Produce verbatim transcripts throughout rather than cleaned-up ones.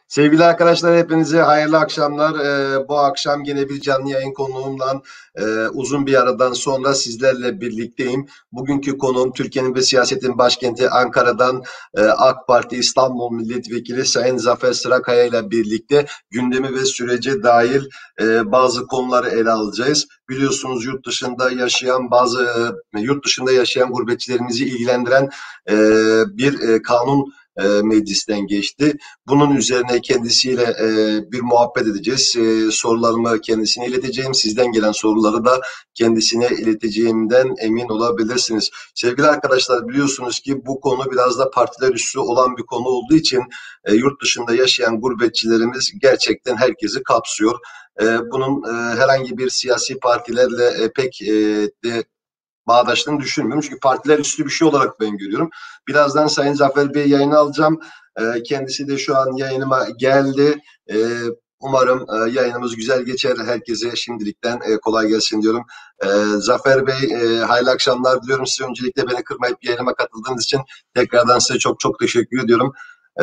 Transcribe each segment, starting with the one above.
Sevgili arkadaşlar, hepinize hayırlı akşamlar. Ee, bu akşam yine bir canlı yayın konuğumla e, uzun bir aradan sonra sizlerle birlikteyim. Bugünkü konuğum Türkiye'nin ve siyasetin başkenti Ankara'dan e, AK Parti İstanbul Milletvekili Sayın Zafer Sırakaya ile birlikte gündemi ve sürece dair e, bazı konuları ele alacağız. Biliyorsunuz yurt dışında yaşayan bazı e, yurt dışında yaşayan gurbetçilerimizi ilgilendiren e, bir e, kanun e, meclisten geçti. Bunun üzerine kendisiyle e, bir muhabbet edeceğiz. E, sorularımı kendisine ileteceğim. Sizden gelen soruları da kendisine ileteceğimden emin olabilirsiniz. Sevgili arkadaşlar, biliyorsunuz ki bu konu biraz da partiler üstü olan bir konu olduğu için e, yurt dışında yaşayan gurbetçilerimiz gerçekten herkesi kapsıyor. E, bunun e, herhangi bir siyasi partilerle e, pek e, de bağdaştığını düşünmüyorum. Çünkü partiler üstü bir şey olarak ben görüyorum. Birazdan Sayın Zafer Bey yayını alacağım. E, kendisi de şu an yayınıma geldi. E, umarım e, yayınımız güzel geçer. Herkese şimdilikten e, kolay gelsin diyorum. E, Zafer Bey, e, hayırlı akşamlar diliyorum size. Öncelikle beni kırmayıp yayınıma katıldığınız için tekrardan size çok çok teşekkür ediyorum. E,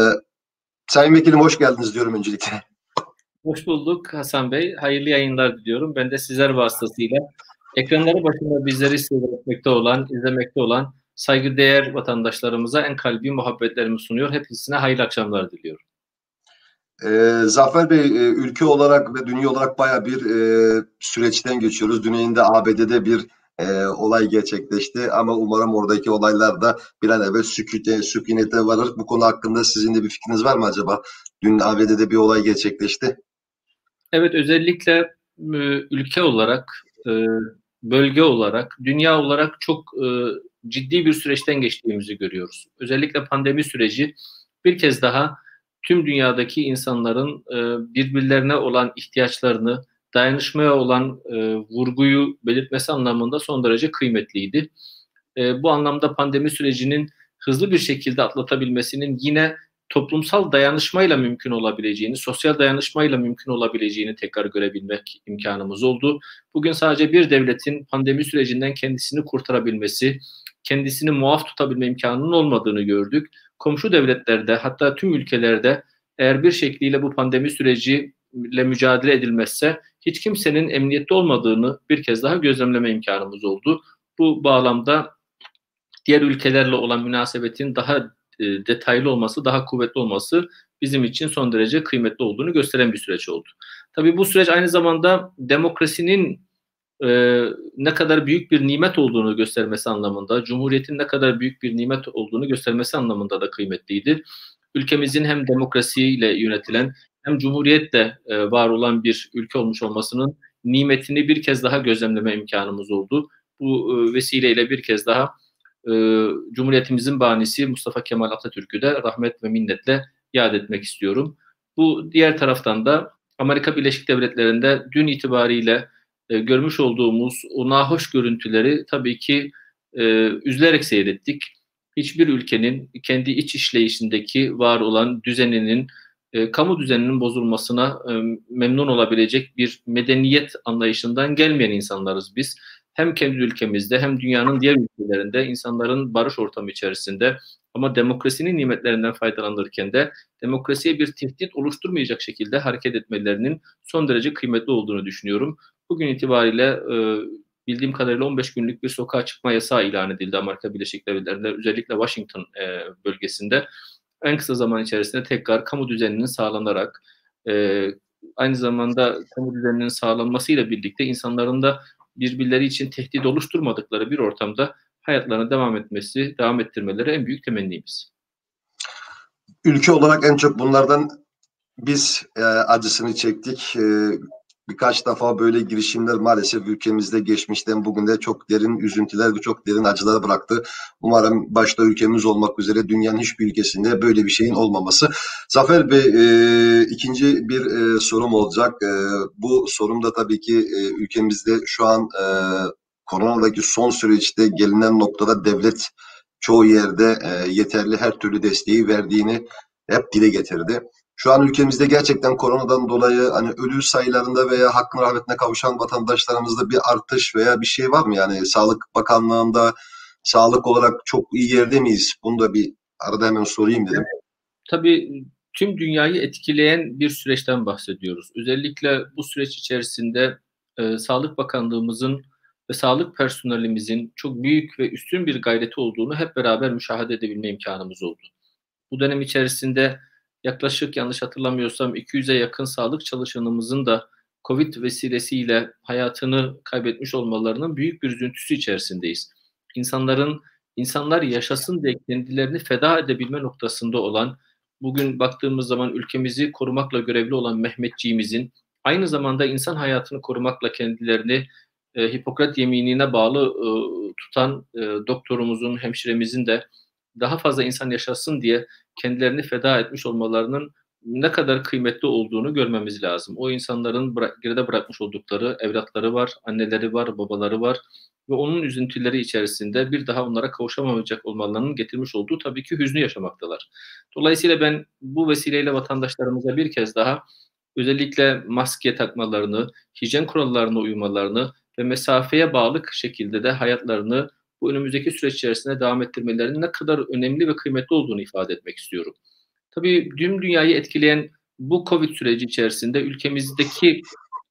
Sayın Vekilim, hoş geldiniz diyorum öncelikle. Hoş bulduk Hasan Bey. Hayırlı yayınlar diliyorum. Ben de sizler vasıtasıyla ekranları başında bizleri seyretmekte olan, izlemekte olan saygıdeğer vatandaşlarımıza en kalbi muhabbetlerimi sunuyor. Hepsine hayırlı akşamlar diliyorum. Ee, Zafer Bey, e, ülke olarak ve dünya olarak baya bir e, süreçten geçiyoruz. Dün yayında A B D'de bir e, olay gerçekleşti ama umarım oradaki olaylar da bir an evvel sükûte, sükunete varır. Bu konu hakkında sizin de bir fikriniz var mı acaba? Dün A B D'de bir olay gerçekleşti. Evet, özellikle e, ülke olarak, e, bölge olarak, dünya olarak çok e, ciddi bir süreçten geçtiğimizi görüyoruz. Özellikle pandemi süreci bir kez daha tüm dünyadaki insanların e, birbirlerine olan ihtiyaçlarını, dayanışmaya olan e, vurguyu belirtmesi anlamında son derece kıymetliydi. E, bu anlamda pandemi sürecinin hızlı bir şekilde atlatabilmesinin yine toplumsal dayanışmayla mümkün olabileceğini, sosyal dayanışmayla mümkün olabileceğini tekrar görebilmek imkanımız oldu. Bugün sadece bir devletin pandemi sürecinden kendisini kurtarabilmesi, kendisini muaf tutabilme imkanının olmadığını gördük. Komşu devletlerde, hatta tüm ülkelerde eğer bir şekliyle bu pandemi süreciyle mücadele edilmezse hiç kimsenin emniyette olmadığını bir kez daha gözlemleme imkanımız oldu. Bu bağlamda diğer ülkelerle olan münasebetin daha e, detaylı olması, daha kuvvetli olması bizim için son derece kıymetli olduğunu gösteren bir süreç oldu. Tabii bu süreç aynı zamanda demokrasinin e, ne kadar büyük bir nimet olduğunu göstermesi anlamında, Cumhuriyet'in ne kadar büyük bir nimet olduğunu göstermesi anlamında da kıymetliydi. Ülkemizin hem demokrasiyle yönetilen hem Cumhuriyet'le e, var olan bir ülke olmuş olmasının nimetini bir kez daha gözlemleme imkanımız oldu. Bu e, vesileyle bir kez daha e, Cumhuriyetimizin banisi Mustafa Kemal Atatürk'ü de rahmet ve minnetle yad etmek istiyorum. Bu diğer taraftan da Amerika Birleşik Devletleri'nde dün itibariyle e, görmüş olduğumuz o nahoş görüntüleri tabii ki e, üzülerek seyrettik. Hiçbir ülkenin kendi iç işleyişindeki var olan düzeninin, e, kamu düzeninin bozulmasına e, memnun olabilecek bir medeniyet anlayışından gelmeyen insanlarız biz. Hem kendi ülkemizde hem dünyanın diğer ülkelerinde insanların barış ortamı içerisinde ama demokrasinin nimetlerinden faydalanırken de demokrasiye bir tehdit oluşturmayacak şekilde hareket etmelerinin son derece kıymetli olduğunu düşünüyorum. Bugün itibariyle e, bildiğim kadarıyla on beş günlük bir sokağa çıkma yasağı ilan edildi Amerika Birleşik Devletleri'nde, özellikle Washington e, bölgesinde. En kısa zaman içerisinde tekrar kamu düzeninin sağlanarak, e, aynı zamanda kamu düzeninin sağlanmasıyla birlikte insanların da birbirleri için tehdit oluşturmadıkları bir ortamda hayatlarına devam etmesi, devam ettirmeleri en büyük temennimiz. Ülke olarak en çok bunlardan biz e, acısını çektik. E, birkaç defa böyle girişimler maalesef ülkemizde geçmişten bugün de çok derin üzüntüler ve çok derin acılar bıraktı. Umarım başta ülkemiz olmak üzere dünyanın hiçbir ülkesinde böyle bir şeyin olmaması. Zafer Bey, e, ikinci bir e, sorum olacak. E, bu sorum da tabii ki e, ülkemizde şu an e, koronadaki son süreçte gelinen noktada devlet çoğu yerde e, yeterli her türlü desteği verdiğini hep dile getirdi. Şu an ülkemizde gerçekten koronadan dolayı hani ölü sayılarında veya hakkın rahmetine kavuşan vatandaşlarımızda bir artış veya bir şey var mı? Yani Sağlık Bakanlığı'nda sağlık olarak çok iyi yerde miyiz? Bunu da bir arada hemen sorayım dedim. Tabii tüm dünyayı etkileyen bir süreçten bahsediyoruz. Özellikle bu süreç içerisinde e, Sağlık Bakanlığımızın ve sağlık personelimizin çok büyük ve üstün bir gayreti olduğunu hep beraber müşahede edebilme imkanımız oldu. Bu dönem içerisinde yaklaşık, yanlış hatırlamıyorsam, iki yüze yakın sağlık çalışanımızın da Covid vesilesiyle hayatını kaybetmiş olmalarının büyük bir üzüntüsü içerisindeyiz. İnsanların, insanlar yaşasın diye kendilerini feda edebilme noktasında olan, bugün baktığımız zaman ülkemizi korumakla görevli olan Mehmetçiğimizin, aynı zamanda insan hayatını korumakla kendilerini e, Hipokrat yeminine bağlı e, tutan e, doktorumuzun, hemşiremizin de daha fazla insan yaşasın diye kendilerini feda etmiş olmalarının ne kadar kıymetli olduğunu görmemiz lazım. O insanların bıra- geride bırakmış oldukları evlatları var, anneleri var, babaları var ve onun üzüntüleri içerisinde bir daha onlara kavuşamayacak olmalarının getirmiş olduğu tabii ki hüznü yaşamaktalar. Dolayısıyla ben bu vesileyle vatandaşlarımıza bir kez daha özellikle maske takmalarını, hijyen kurallarına uymalarını ve mesafeye bağlı şekilde de hayatlarını bu önümüzdeki süreç içerisinde devam ettirmelerinin ne kadar önemli ve kıymetli olduğunu ifade etmek istiyorum. Tabii tüm dünyayı etkileyen bu Covid süreci içerisinde ülkemizdeki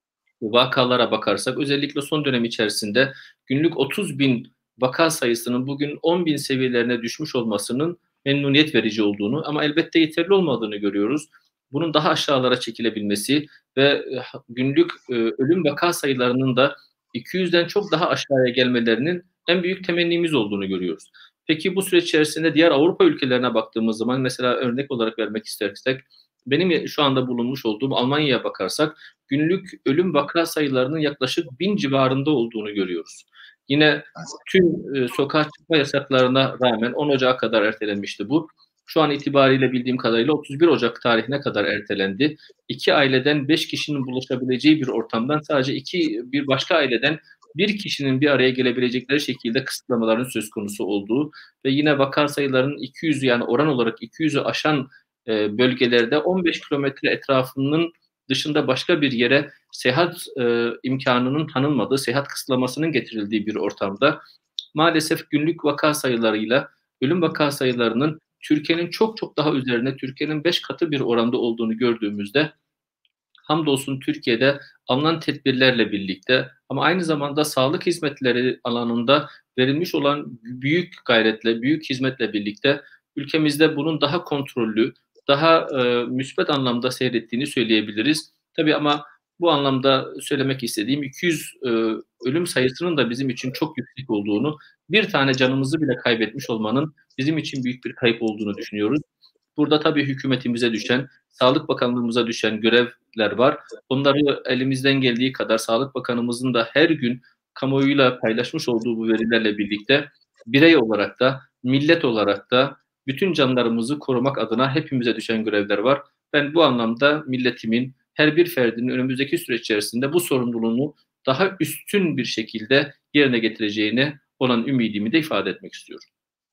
vakalara bakarsak, özellikle son dönem içerisinde günlük otuz bin vaka sayısının bugün on bin seviyelerine düşmüş olmasının memnuniyet verici olduğunu, ama elbette yeterli olmadığını görüyoruz. Bunun daha aşağılara çekilebilmesi ve günlük e, ölüm vaka sayılarının da iki yüzden çok daha aşağıya gelmelerinin en büyük temennimiz olduğunu görüyoruz. Peki bu süreç içerisinde diğer Avrupa ülkelerine baktığımız zaman, mesela örnek olarak vermek istersek, benim şu anda bulunmuş olduğum Almanya'ya bakarsak, günlük ölüm vaka sayılarının yaklaşık bin civarında olduğunu görüyoruz. Yine tüm e, sokağa çıkma yasaklarına rağmen on Ocak'a kadar ertelenmişti bu. Şu an itibariyle bildiğim kadarıyla otuz bir Ocak tarihine kadar ertelendi. İki aileden beş kişinin buluşabileceği bir ortamdan sadece iki bir başka aileden bir kişinin bir araya gelebilecekleri şekilde kısıtlamaların söz konusu olduğu ve yine vaka sayılarının iki yüzü, yani oran olarak iki yüzü aşan e, bölgelerde on beş kilometre etrafının dışında başka bir yere seyahat e, imkanının tanınmadığı, seyahat kısıtlamasının getirildiği bir ortamda maalesef günlük vaka sayılarıyla ölüm vaka sayılarının Türkiye'nin çok çok daha üzerine, Türkiye'nin beş katı bir oranda olduğunu gördüğümüzde, hamdolsun Türkiye'de alınan tedbirlerle birlikte ama aynı zamanda sağlık hizmetleri alanında verilmiş olan büyük gayretle, büyük hizmetle birlikte ülkemizde bunun daha kontrollü, daha e, müsbet anlamda seyrettiğini söyleyebiliriz. Tabii ama bu anlamda söylemek istediğim, iki yüz e, ölüm sayısının da bizim için çok yüksek olduğunu, bir tane canımızı bile kaybetmiş olmanın bizim için büyük bir kayıp olduğunu düşünüyoruz. Burada tabii hükümetimize düşen, Sağlık Bakanlığımıza düşen görevler var. Onları elimizden geldiği kadar Sağlık Bakanımızın da her gün kamuoyuyla paylaşmış olduğu bu verilerle birlikte birey olarak da, millet olarak da bütün canlarımızı korumak adına hepimize düşen görevler var. Ben bu anlamda milletimin, her bir ferdinin önümüzdeki süreç içerisinde bu sorumluluğunu daha üstün bir şekilde yerine getireceğine olan ümidimi de ifade etmek istiyorum.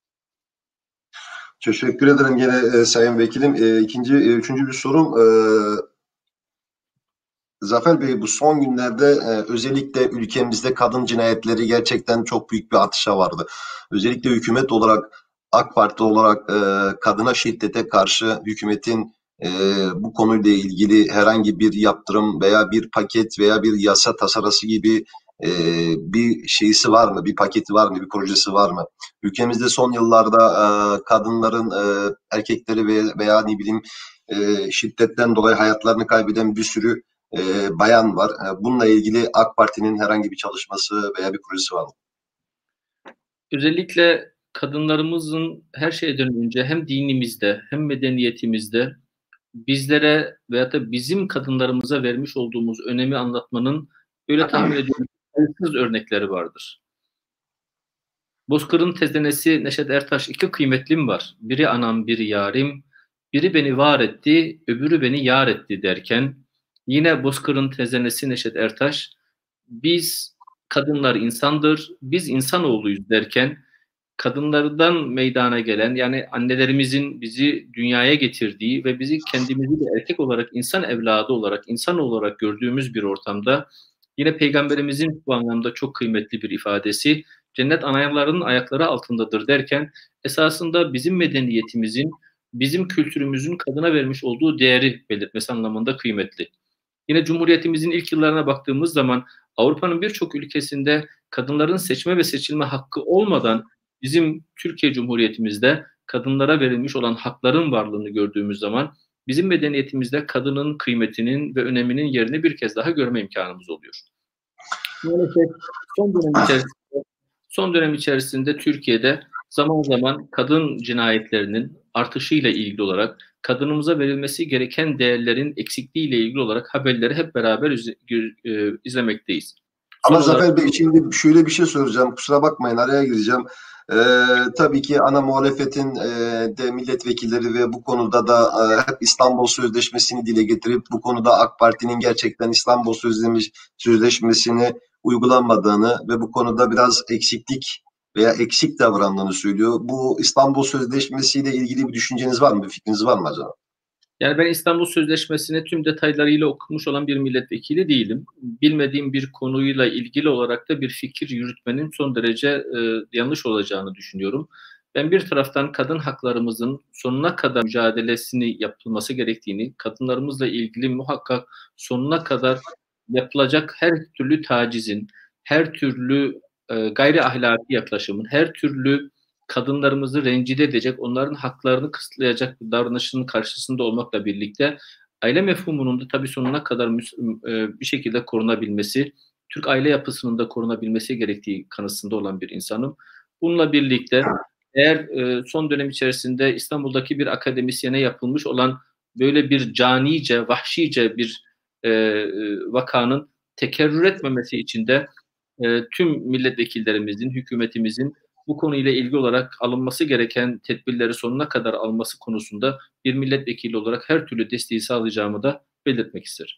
Teşekkür ederim gene e, Sayın Vekilim. E, ikinci, e, üçüncü bir sorum. E, Zafer Bey, bu son günlerde e, özellikle ülkemizde kadın cinayetleri gerçekten çok büyük bir artışa vardı. Özellikle hükümet olarak, AK Parti olarak e, kadına şiddete karşı hükümetin e, bu konuyla ilgili herhangi bir yaptırım veya bir paket veya bir yasa tasarısı gibi e, bir şeysi var mı? Bir paketi var mı? Bir projesi var mı? Ülkemizde son yıllarda e, kadınların, e, erkekleri veya, veya ne bileyim e, şiddetten dolayı hayatlarını kaybeden bir sürü e, bayan var. E, bununla ilgili AK Parti'nin herhangi bir çalışması veya bir projesi var mı? Özellikle kadınlarımızın her şeyden önce hem dinimizde hem medeniyetimizde bizlere veyahut da bizim kadınlarımıza vermiş olduğumuz önemi anlatmanın, öyle tahmin ediyorum, sayısız örnekleri vardır. Bozkır'ın tezenesi Neşet Ertaş, iki kıymetlim var. Biri anam, biri yarim. Biri beni var etti, öbürü beni yar etti derken, yine Bozkır'ın tezenesi Neşet Ertaş, biz kadınlar insandır, biz insanoğluyuz derken, kadınlardan meydana gelen, yani annelerimizin bizi dünyaya getirdiği ve bizi kendimizi de erkek olarak, insan evladı olarak, insan olarak gördüğümüz bir ortamda, yine Peygamberimizin bu anlamda çok kıymetli bir ifadesi, cennet anayalarının ayakları altındadır derken, esasında bizim medeniyetimizin bizim kültürümüzün kadına vermiş olduğu değeri belirtmesi anlamında kıymetli. Yine Cumhuriyetimizin ilk yıllarına baktığımız zaman Avrupa'nın birçok ülkesinde kadınların seçme ve seçilme hakkı olmadan bizim Türkiye Cumhuriyetimizde kadınlara verilmiş olan hakların varlığını gördüğümüz zaman bizim medeniyetimizde kadının kıymetinin ve öneminin yerini bir kez daha görme imkanımız oluyor. Maalesef son dönem içerisinde, son dönem içerisinde Türkiye'de zaman zaman kadın cinayetlerinin artışıyla ilgili olarak kadınımıza verilmesi gereken değerlerin eksikliğiyle ilgili olarak haberleri hep beraber iz, e, izlemekteyiz. Ama Son Zafer olarak... Bey, şimdi şöyle bir şey soracağım. Kusura bakmayın, araya gireceğim. Ee, tabii ki ana muhalefetin e, de milletvekilleri ve bu konuda da e, hep İstanbul Sözleşmesi'ni dile getirip bu konuda AK Parti'nin gerçekten İstanbul Sözleşmesi'ni uygulanmadığını ve bu konuda biraz eksiklik veya eksik davrandığını söylüyor. Bu İstanbul Sözleşmesi ile ilgili bir düşünceniz var mı? Bir fikriniz var mı acaba? Yani ben İstanbul Sözleşmesi'ni tüm detaylarıyla okumuş olan bir milletvekili değilim. Bilmediğim bir konuyla ilgili olarak da bir fikir yürütmenin son derece e, yanlış olacağını düşünüyorum. Ben bir taraftan kadın haklarımızın sonuna kadar mücadelesini yapılması gerektiğini, kadınlarımızla ilgili muhakkak sonuna kadar yapılacak her türlü tacizin, her türlü e, gayri ahlaki yaklaşımın, her türlü kadınlarımızı rencide edecek, onların haklarını kısıtlayacak bir davranışının karşısında olmakla birlikte aile mefhumunun da tabii sonuna kadar bir şekilde korunabilmesi, Türk aile yapısının da korunabilmesi gerektiği kanısında olan bir insanım. Bununla birlikte eğer son dönem içerisinde İstanbul'daki bir akademisyene yapılmış olan böyle bir canice, vahşice bir vakanın tekerrür etmemesi için de tüm milletvekillerimizin, hükümetimizin bu konuyla ilgili olarak alınması gereken tedbirleri sonuna kadar alması konusunda bir milletvekili olarak her türlü desteği sağlayacağımı da belirtmek isterim.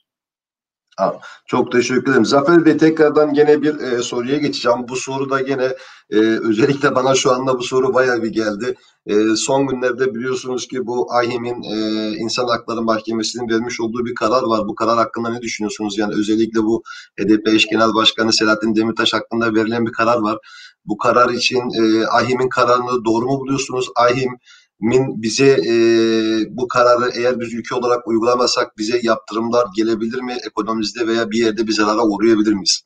Çok teşekkür ederim. Zafer Bey, tekrardan gene bir e, soruya geçeceğim. Bu soru da gene e, özellikle bana şu anda bu soru bayağı bir geldi. E, son günlerde biliyorsunuz ki bu AİHM'in e, İnsan Hakları Mahkemesi'nin vermiş olduğu bir karar var. Bu karar hakkında ne düşünüyorsunuz? Yani özellikle bu H D P eş genel başkanı Selahattin Demirtaş hakkında verilen bir karar var. Bu karar için e, AİHM'in kararını doğru mu buluyorsunuz? AİHM Min bize e, bu kararı eğer biz ülke olarak uygulamazsak bize yaptırımlar gelebilir mi? Ekonomimizde veya bir yerde bir zarara uğrayabilir miyiz?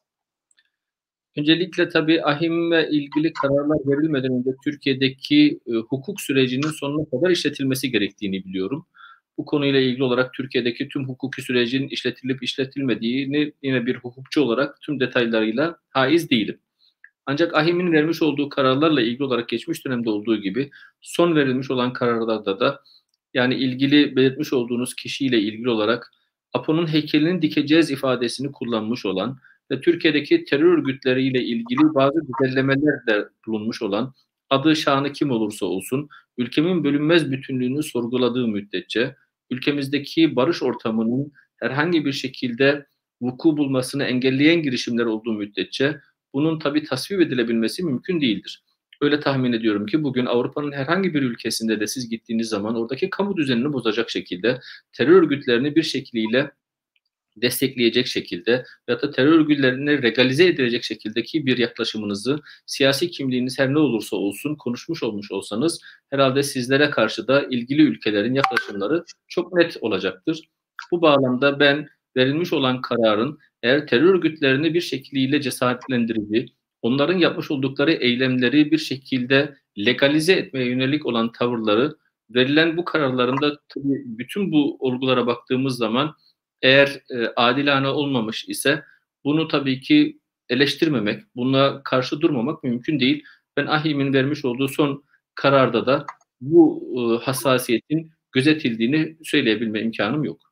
Öncelikle tabii AİHM'le ilgili kararlar verilmeden önce Türkiye'deki e, hukuk sürecinin sonuna kadar işletilmesi gerektiğini biliyorum. Bu konuyla ilgili olarak Türkiye'deki tüm hukuki sürecin işletilip işletilmediğini yine bir hukukçu olarak tüm detaylarıyla haiz değilim. Ancak AİHM'in vermiş olduğu kararlarla ilgili olarak geçmiş dönemde olduğu gibi son verilmiş olan kararlarda da yani ilgili belirtmiş olduğunuz kişiyle ilgili olarak Apo'nun heykelini dikeceğiz ifadesini kullanmış olan ve Türkiye'deki terör örgütleriyle ilgili bazı düzenlemelerde bulunmuş olan, adı şanı kim olursa olsun ülkemin bölünmez bütünlüğünü sorguladığı müddetçe, ülkemizdeki barış ortamının herhangi bir şekilde vuku bulmasını engelleyen girişimler olduğu müddetçe bunun tabii tasvip edilebilmesi mümkün değildir. Öyle tahmin ediyorum ki bugün Avrupa'nın herhangi bir ülkesinde de siz gittiğiniz zaman oradaki kamu düzenini bozacak şekilde, terör örgütlerini bir şekliyle destekleyecek şekilde ya da terör örgütlerini legalize edilecek şekildeki bir yaklaşımınızı, siyasi kimliğiniz her ne olursa olsun konuşmuş olmuş olsanız herhalde sizlere karşı da ilgili ülkelerin yaklaşımları çok net olacaktır. Bu bağlamda ben verilmiş olan kararın eğer terör örgütlerini bir şekliyle cesaretlendirici, onların yapmış oldukları eylemleri bir şekilde legalize etmeye yönelik olan tavırları, verilen bu kararlarında tabii bütün bu olgulara baktığımız zaman eğer e, adilane olmamış ise bunu tabii ki eleştirmemek, buna karşı durmamak mümkün değil. Ben AİHM'in vermiş olduğu son kararda da bu e, hassasiyetin gözetildiğini söyleyebilme imkanım yok.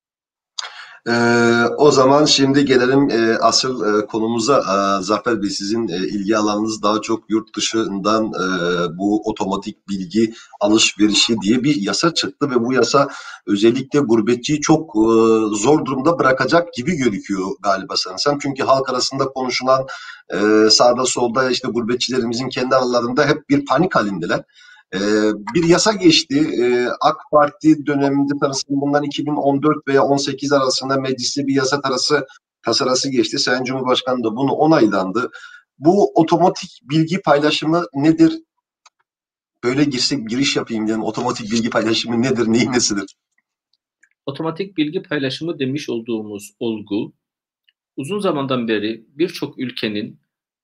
Ee, o zaman şimdi gelelim e, asıl e, konumuza. E, Zafer Bey, sizin e, ilgi alanınız daha çok yurt dışından e, bu otomatik bilgi alışverişi diye bir yasa çıktı ve bu yasa özellikle gurbetçiyi çok e, zor durumda bırakacak gibi gözüküyor galiba sanırsam. Çünkü halk arasında konuşulan e, sağda solda işte gurbetçilerimizin kendi aralarında hep bir panik halindeler. Ee, bir yasa geçti. Ee, AK Parti döneminde tanısın bundan iki bin on dört veya on sekiz arasında mecliste bir yasa tarası, tasarısı geçti. Sayın Cumhurbaşkanı da bunu onaylandı. Bu otomatik bilgi paylaşımı nedir? böyle girsek giriş yapayım dedim. Otomatik bilgi paylaşımı nedir, neyin nesidir? Otomatik bilgi paylaşımı demiş olduğumuz olgu, uzun zamandan beri birçok ülkenin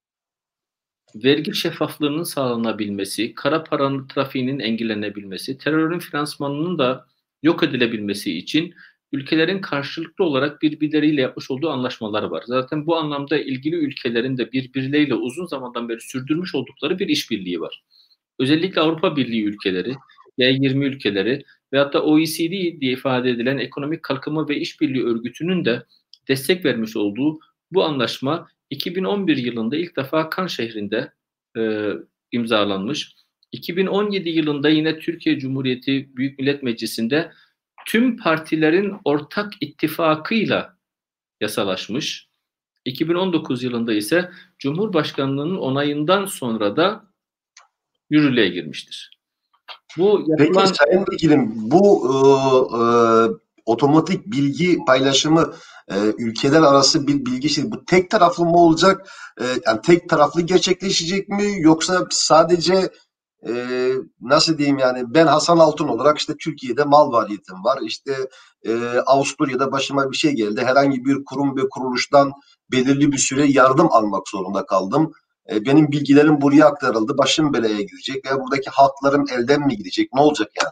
vergi şeffaflığının sağlanabilmesi, kara paranın trafiğinin engellenebilmesi, terörün finansmanının da yok edilebilmesi için ülkelerin karşılıklı olarak birbirleriyle yapmış olduğu anlaşmalar var. Zaten bu anlamda ilgili ülkelerin de birbirleriyle uzun zamandan beri sürdürmüş oldukları bir işbirliği var. Özellikle Avrupa Birliği ülkeleri, G yirmi ülkeleri veyahut da O E C D diye ifade edilen Ekonomik Kalkınma ve İşbirliği Örgütü'nün de destek vermiş olduğu bu anlaşma iki bin on bir yılında ilk defa Kan şehrinde e, imzalanmış. iki bin on yedi yılında yine Türkiye Cumhuriyeti Büyük Millet Meclisi'nde tüm partilerin ortak ittifakıyla yasalaşmış. iki bin on dokuz yılında ise Cumhurbaşkanlığının onayından sonra da yürürlüğe girmiştir. Bu yapılan... Peki Sayın Vekilim, bu e, e, otomatik bilgi paylaşımı e, ülkeler arası bir bilgi şey, bu tek taraflı mı olacak? E, yani tek taraflı gerçekleşecek mi? Yoksa sadece e, nasıl diyeyim, yani ben Hasan Altun olarak işte Türkiye'de mal variyetim var. İşte e, Avusturya'da başıma bir şey geldi. Herhangi bir kurum ve kuruluştan belirli bir süre yardım almak zorunda kaldım. Benim bilgilerim buraya aktarıldı. Başım belaya girecek veya buradaki haklarım elden mi gidecek? Ne olacak yani?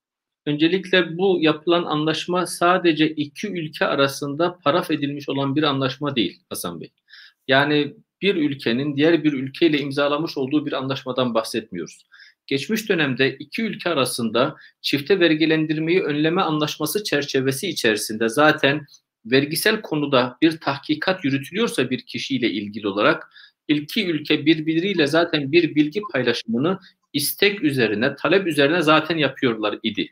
Öncelikle bu yapılan anlaşma sadece iki ülke arasında paraf edilmiş olan bir anlaşma değil Hasan Bey. Yani bir ülkenin diğer bir ülkeyle imzalamış olduğu bir anlaşmadan bahsetmiyoruz. Geçmiş dönemde iki ülke arasında çifte vergilendirmeyi önleme anlaşması çerçevesi içerisinde zaten vergisel konuda bir tahkikat yürütülüyorsa bir kişiyle ilgili olarak iki ülke birbiriyle zaten bir bilgi paylaşımını istek üzerine, talep üzerine zaten yapıyorlar idi.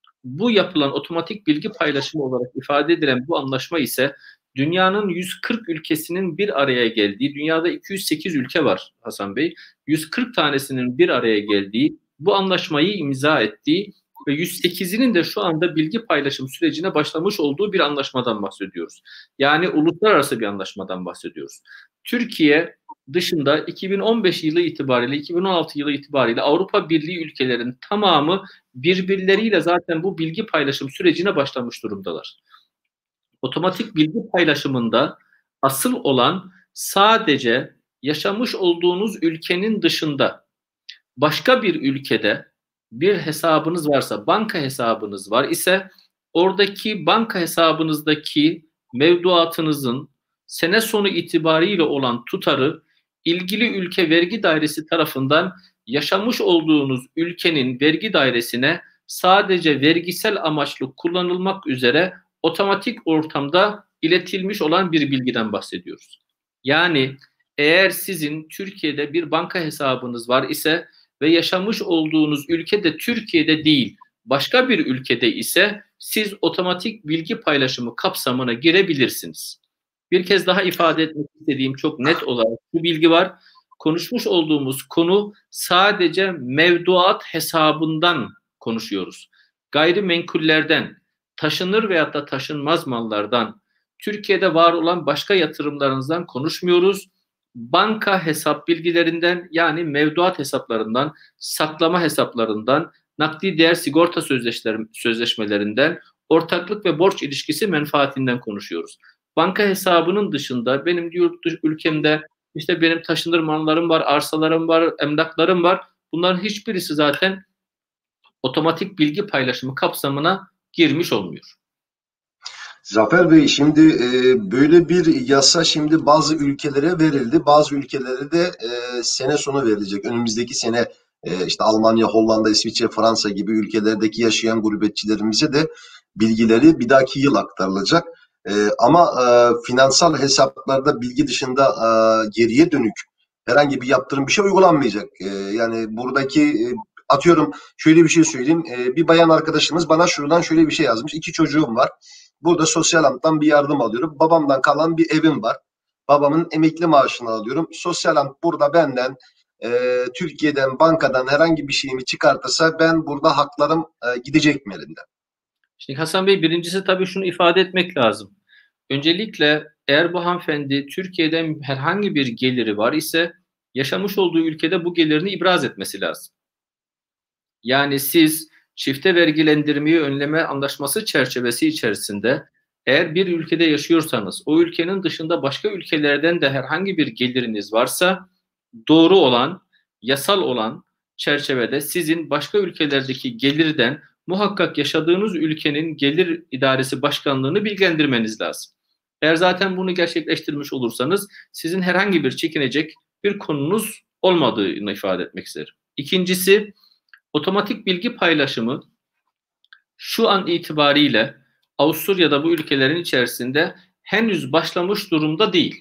Bu yapılan otomatik bilgi paylaşımı olarak ifade edilen bu anlaşma ise dünyanın yüz kırk ülkesinin bir araya geldiği, dünyada iki yüz sekiz ülke var Hasan Bey, yüz kırk tanesinin bir araya geldiği, bu anlaşmayı imza ettiği ve yüz sekizinin de şu anda bilgi paylaşım sürecine başlamış olduğu bir anlaşmadan bahsediyoruz. Yani uluslararası bir anlaşmadan bahsediyoruz. Türkiye dışında iki bin on beş yılı itibariyle, iki bin on altı yılı itibariyle Avrupa Birliği ülkelerinin tamamı birbirleriyle zaten bu bilgi paylaşım sürecine başlamış durumdalar. Otomatik bilgi paylaşımında asıl olan sadece yaşamış olduğunuz ülkenin dışında başka bir ülkede bir hesabınız varsa, banka hesabınız var ise oradaki banka hesabınızdaki mevduatınızın sene sonu itibariyle olan tutarı ilgili ülke vergi dairesi tarafından yaşamış olduğunuz ülkenin vergi dairesine sadece vergisel amaçlı kullanılmak üzere otomatik ortamda iletilmiş olan bir bilgiden bahsediyoruz. Yani eğer sizin Türkiye'de bir banka hesabınız var ise ve yaşamış olduğunuz ülkede Türkiye'de değil başka bir ülkede ise siz otomatik bilgi paylaşımı kapsamına girebilirsiniz. Bir kez daha ifade etmek istediğim çok net olarak bu bilgi var. Konuşmuş olduğumuz konu sadece mevduat hesabından konuşuyoruz. Gayrimenkullerden, taşınır veyahut da taşınmaz mallardan, Türkiye'de var olan başka yatırımlarınızdan konuşmuyoruz. Banka hesap bilgilerinden, yani mevduat hesaplarından, saklama hesaplarından, nakdi değer sigorta sözleşmelerinden, ortaklık ve borç ilişkisi menfaatinden konuşuyoruz. Banka hesabının dışında benim yurt dışı ülkemde işte benim taşınır mallarım var, arsalarım var, emlaklarım var. Bunların hiçbirisi zaten otomatik bilgi paylaşımı kapsamına girmiş olmuyor. Zafer Bey, şimdi e, böyle bir yasa şimdi bazı ülkelere verildi. Bazı ülkelere de e, sene sonu verilecek. Önümüzdeki sene e, işte Almanya, Hollanda, İsviçre, Fransa gibi ülkelerdeki yaşayan gurbetçilerimize de bilgileri bir dahaki yıl aktarılacak. E, ama e, finansal hesaplarda bilgi dışında e, geriye dönük herhangi bir yaptırım bir şey uygulanmayacak. E, yani buradaki e, atıyorum şöyle bir şey söyleyeyim. E, bir bayan arkadaşımız bana şuradan şöyle bir şey yazmış. İki çocuğum var. Burada sosyal anttan bir yardım alıyorum. Babamdan kalan bir evim var. Babamın emekli maaşını alıyorum. Sosyal ant burada benden e, Türkiye'den, bankadan herhangi bir şeyimi çıkartırsa ben burada haklarım e, gidecek mi elimden? Şimdi Hasan Bey, birincisi tabii şunu ifade etmek lazım. Öncelikle eğer bu hanımefendi Türkiye'den herhangi bir geliri var ise yaşamış olduğu ülkede bu gelirini ibraz etmesi lazım. Yani siz çifte vergilendirmeyi önleme anlaşması çerçevesi içerisinde eğer bir ülkede yaşıyorsanız, o ülkenin dışında başka ülkelerden de herhangi bir geliriniz varsa, doğru olan, yasal olan çerçevede sizin başka ülkelerdeki gelirden muhakkak yaşadığınız ülkenin gelir idaresi başkanlığını bilgilendirmeniz lazım. Eğer zaten bunu gerçekleştirmiş olursanız sizin herhangi bir çekinecek bir konunuz olmadığını ifade etmek isterim. İkincisi, otomatik bilgi paylaşımı şu an itibariyle Avusturya'da bu ülkelerin içerisinde henüz başlamış durumda değil.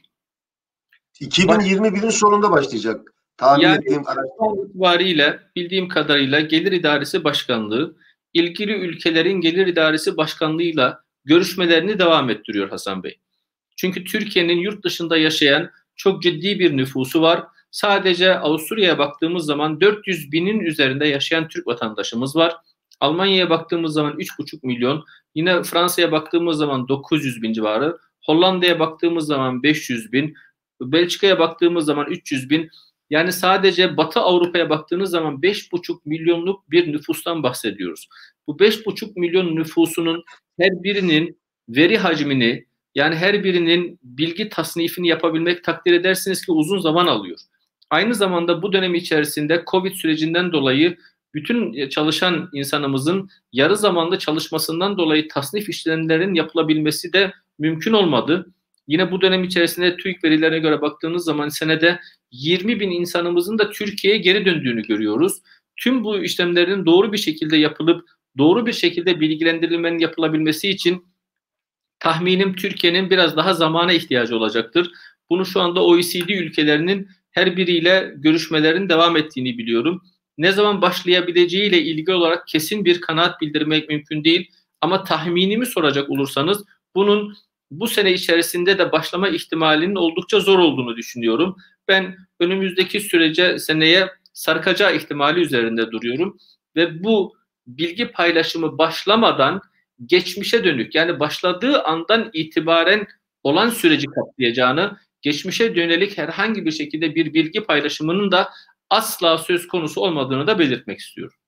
iki bin yirmi birin sonunda başlayacak. Tahmin yani ettiğim şu an itibariyle bildiğim kadarıyla Gelir İdaresi Başkanlığı ilgili ülkelerin Gelir İdaresi Başkanlığı'yla görüşmelerini devam ettiriyor Hasan Bey. Çünkü Türkiye'nin yurt dışında yaşayan çok ciddi bir nüfusu var. Sadece Avusturya'ya baktığımız zaman dört yüz binin üzerinde yaşayan Türk vatandaşımız var. Almanya'ya baktığımız zaman üç buçuk milyon. Yine Fransa'ya baktığımız zaman dokuz yüz bin civarı. Hollanda'ya baktığımız zaman beş yüz bin. Belçika'ya baktığımız zaman üç yüz bin. Yani sadece Batı Avrupa'ya baktığınız zaman beş buçuk milyonluk bir nüfustan bahsediyoruz. Bu beş buçuk milyon nüfusunun her birinin veri hacmini, yani her birinin bilgi tasnifini yapabilmek takdir edersiniz ki uzun zaman alıyor. Aynı zamanda bu dönem içerisinde Covid sürecinden dolayı bütün çalışan insanımızın yarı zamanlı çalışmasından dolayı tasnif işlemlerinin yapılabilmesi de mümkün olmadı. Yine bu dönem içerisinde TÜİK verilerine göre baktığınız zaman senede yirmi bin insanımızın da Türkiye'ye geri döndüğünü görüyoruz. Tüm bu işlemlerin doğru bir şekilde yapılıp doğru bir şekilde bilgilendirilmenin yapılabilmesi için tahminim Türkiye'nin biraz daha zamana ihtiyacı olacaktır. Bunu şu anda O E C D ülkelerinin her biriyle görüşmelerin devam ettiğini biliyorum. Ne zaman başlayabileceğiyle ilgili olarak kesin bir kanaat bildirmek mümkün değil. Ama tahminimi soracak olursanız bunun bu sene içerisinde de başlama ihtimalinin oldukça zor olduğunu düşünüyorum. Ben önümüzdeki sürece, seneye sarkacağı ihtimali üzerinde duruyorum. Ve bu bilgi paylaşımı başlamadan geçmişe dönük, yani başladığı andan itibaren olan süreci kapsayacağını, geçmişe dönelik herhangi bir şekilde bir bilgi paylaşımının da asla söz konusu olmadığını da belirtmek istiyorum.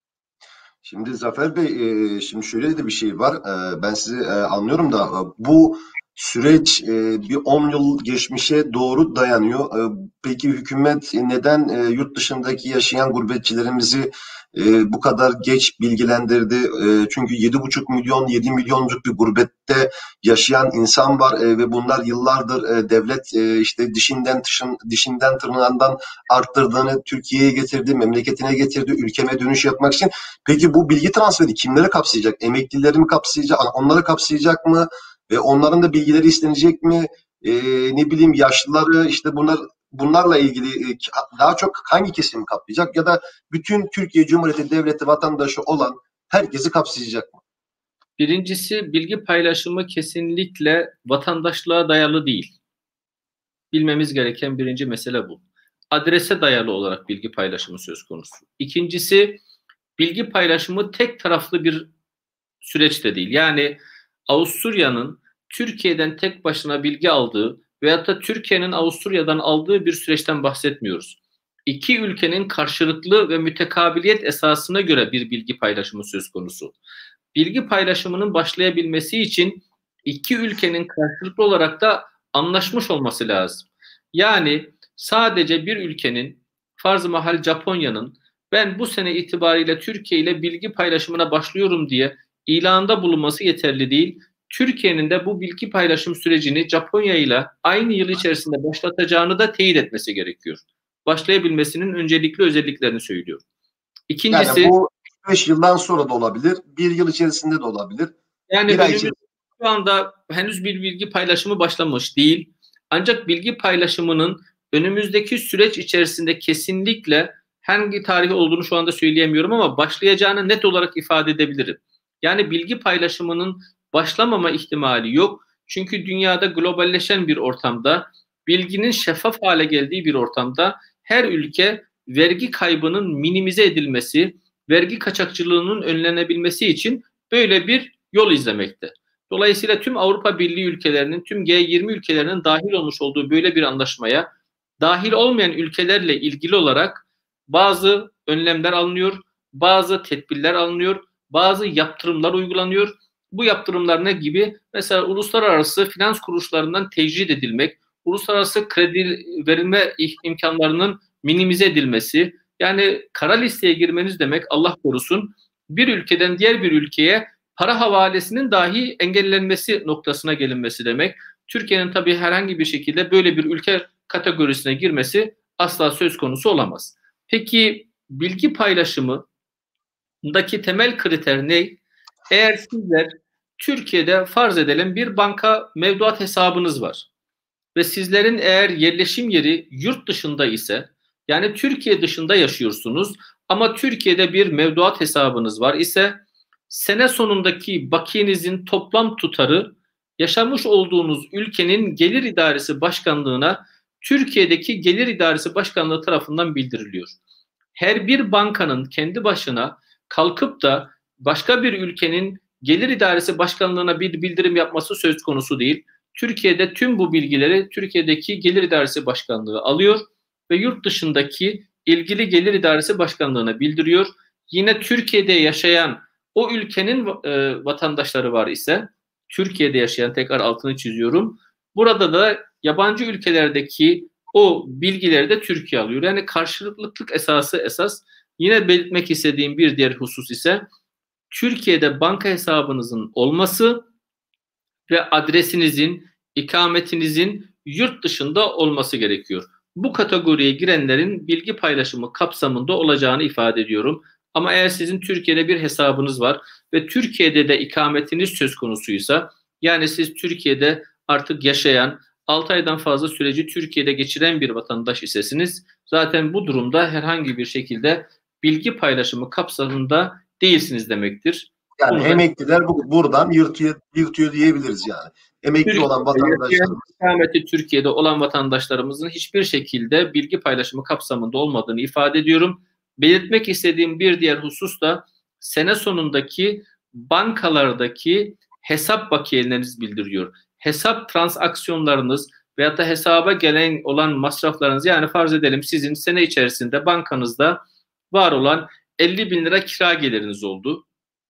Şimdi Zafer Bey, e, şimdi şöyle de bir şey var. E, ben sizi e, anlıyorum da e, bu süreç e, bir on yıl geçmişe doğru dayanıyor. E, peki hükümet neden e, yurt dışındaki yaşayan gurbetçilerimizi e, bu kadar geç bilgilendirdi? E, çünkü yedi buçuk milyon, yedi milyonluk bir gurbette yaşayan insan var e, ve bunlar yıllardır e, devlet e, işte dişinden tışın, dişinden tırnağından arttırdığını Türkiye'ye getirdi, memleketine getirdi, ülkeme dönüş yapmak için. Peki bu bilgi transferi kimleri kapsayacak? Emeklileri mi kapsayacak? Onları kapsayacak mı? Ve onların da bilgileri istenecek mi? Ee, ne bileyim yaşlıları işte bunlar bunlarla ilgili daha çok hangi kesimi kapsayacak? Ya da bütün Türkiye Cumhuriyeti Devleti vatandaşı olan herkesi kapsayacak mı? Birincisi, bilgi paylaşımı kesinlikle vatandaşlığa dayalı değil. Bilmemiz gereken birinci mesele bu. Adrese dayalı olarak bilgi paylaşımı söz konusu. İkincisi, bilgi paylaşımı tek taraflı bir süreç de değil. Yani Avusturya'nın Türkiye'den tek başına bilgi aldığı veyahut da Türkiye'nin Avusturya'dan aldığı bir süreçten bahsetmiyoruz. İki ülkenin karşılıklı ve mütekabiliyet esasına göre bir bilgi paylaşımı söz konusu. Bilgi paylaşımının başlayabilmesi için iki ülkenin karşılıklı olarak da anlaşmış olması lazım. Yani sadece bir ülkenin, farz-ı mahal Japonya'nın, ben bu sene itibariyle Türkiye ile bilgi paylaşımına başlıyorum diye ilanda bulunması yeterli değil. Türkiye'nin de bu bilgi paylaşım sürecini Japonya ile aynı yıl içerisinde başlatacağını da teyit etmesi gerekiyor. Başlayabilmesinin öncelikli özelliklerini söylüyor. İkincisi, yani bu beş yıldan sonra da olabilir, bir yıl içerisinde de olabilir. Yani önümüz, şu anda henüz bir bilgi paylaşımı başlamış değil. Ancak bilgi paylaşımının önümüzdeki süreç içerisinde kesinlikle hangi tarih olduğunu şu anda söyleyemiyorum ama başlayacağını net olarak ifade edebilirim. Yani bilgi paylaşımının başlamama ihtimali yok. Çünkü dünyada globalleşen bir ortamda, bilginin şeffaf hale geldiği bir ortamda her ülke vergi kaybının minimize edilmesi, vergi kaçakçılığının önlenebilmesi için böyle bir yol izlemekte. Dolayısıyla tüm Avrupa Birliği ülkelerinin, tüm G yirmi ülkelerinin dahil olmuş olduğu böyle bir anlaşmaya dahil olmayan ülkelerle ilgili olarak bazı önlemler alınıyor, bazı tedbirler alınıyor, bazı yaptırımlar uygulanıyor. Bu yaptırımlar ne gibi? Mesela uluslararası finans kuruluşlarından tecrid edilmek, uluslararası kredi verilme imkanlarının minimize edilmesi, yani kara listeye girmeniz demek, Allah korusun, bir ülkeden diğer bir ülkeye para havalesinin dahi engellenmesi noktasına gelinmesi demek. Türkiye'nin tabii herhangi bir şekilde böyle bir ülke kategorisine girmesi asla söz konusu olamaz. Peki bilgi paylaşımındaki temel kriter ne? Eğer sizler Türkiye'de farz edelim bir banka mevduat hesabınız var ve sizlerin eğer yerleşim yeri yurt dışında ise, yani Türkiye dışında yaşıyorsunuz ama Türkiye'de bir mevduat hesabınız var ise, sene sonundaki bakiyenizin toplam tutarı yaşamış olduğunuz ülkenin Gelir İdaresi Başkanlığı'na Türkiye'deki Gelir İdaresi Başkanlığı tarafından bildiriliyor. Her bir bankanın kendi başına kalkıp da başka bir ülkenin Gelir İdaresi Başkanlığı'na bir bildirim yapması söz konusu değil. Türkiye'de tüm bu bilgileri Türkiye'deki Gelir İdaresi Başkanlığı alıyor ve yurt dışındaki ilgili Gelir İdaresi Başkanlığı'na bildiriyor. Yine Türkiye'de yaşayan o ülkenin e, vatandaşları var ise, Türkiye'de yaşayan, tekrar altını çiziyorum, burada da yabancı ülkelerdeki o bilgileri de Türkiye alıyor. Yani karşılıklılık esası esas. Yine belirtmek istediğim bir diğer husus ise Türkiye'de banka hesabınızın olması ve adresinizin, ikametinizin yurt dışında olması gerekiyor. Bu kategoriye girenlerin bilgi paylaşımı kapsamında olacağını ifade ediyorum. Ama eğer sizin Türkiye'de bir hesabınız var ve Türkiye'de de ikametiniz söz konusuysa, yani siz Türkiye'de artık yaşayan, altı aydan fazla süreci Türkiye'de geçiren bir vatandaş isesiniz, zaten bu durumda herhangi bir şekilde bilgi paylaşımı kapsamında değilsiniz demektir. Yani Bunu emekliler bu, buradan yırtıyor, yırtıyor diyebiliriz yani. Emekli Türkiye, olan vatandaşlarımız. İkameti Türkiye'de olan vatandaşlarımızın hiçbir şekilde bilgi paylaşımı kapsamında olmadığını ifade ediyorum. Belirtmek istediğim bir diğer husus da sene sonundaki bankalardaki hesap bakiyeleriniz bildiriyor. Hesap transaksiyonlarınız veyahut da hesaba gelen olan masraflarınız, yani farz edelim sizin sene içerisinde bankanızda var olan elli bin lira kira geliriniz oldu.